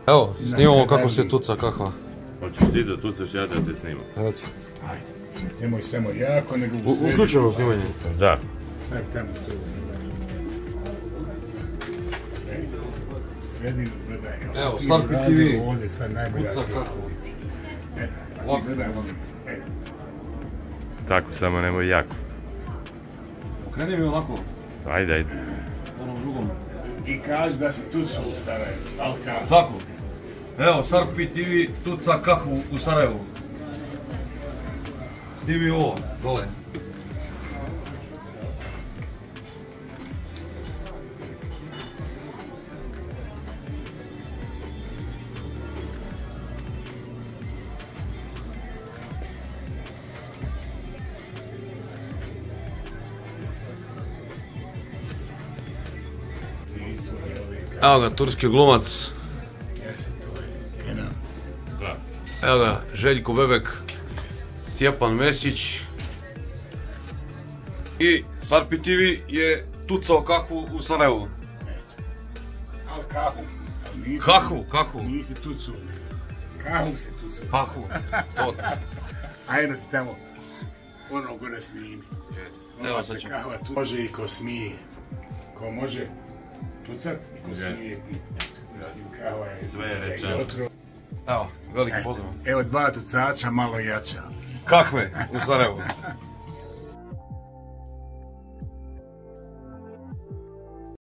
Evo, snimamo kako se tuca kahva. Hoćeš ti da tucaš, ja da te snimam. Ajde. Nemoj samo jako, nego Uključujemo snimanje. Da. Stavi tamo to. Sredinu gledaj. Evo, Sarpi TV. Ovdje stavi najbolja Tuca kahva. pozicija. Lako. Gledaj ovdje. Tako, samo nemoj jako. Okreni mi onako, Ajde, ajde. onom drugom. I kaži da se tucu u Sarajevu. Alka. Tako. Evo, Sarpi TV tuca kahvu u Sarajevu. Snimi ovo, dole. Evo ga, turski glumac. Da. Evo ga, Željko Bebek, Stjepan Mesić. I Sarpi TV je tucao kahvu u Sarajevu. Al kahu. Kahu. Nisi tucu. Kahu se tucu. Kahu. Ajde ti tamo. Ono gore snimi. Evo Ono sad se ćemo. kahva tu. Može i ko smije. Ko može tucat i ko smije piti. Mislim, kahva je... Sve je rečeno. Evo, veliki pozdrav. Evo dva tucača malo jača. Kahve u Sarajevu.